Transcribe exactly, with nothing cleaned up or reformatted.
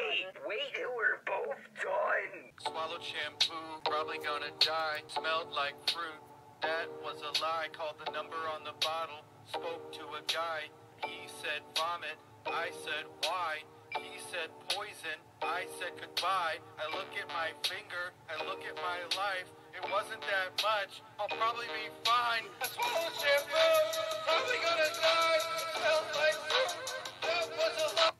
Wait, wait, we're both done. Swallowed shampoo, probably gonna die. Smelled like fruit, that was a lie. Called the number on the bottle, spoke to a guy. He said vomit, I said why? He said poison, I said goodbye. I look at my finger, I look at my life. It wasn't that much, I'll probably be fine. I swallowed shampoo, probably gonna die. Smells like fruit, that was a lie.